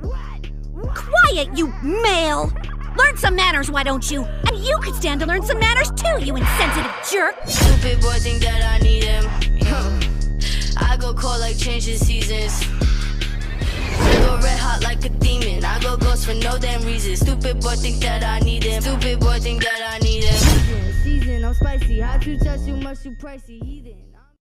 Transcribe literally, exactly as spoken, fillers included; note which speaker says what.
Speaker 1: Quiet, you male! Learn some manners, why don't you? And you could stand to learn some manners too, you insensitive jerk!
Speaker 2: Stupid boy think that I need him. I go cold like changing seasons. I go red hot like a demon. I go ghost for no damn reason. Stupid boy think that I need him. Stupid boy think that I need him. Season, season, I'm spicy. How you touch too much, too pricey. Heathen.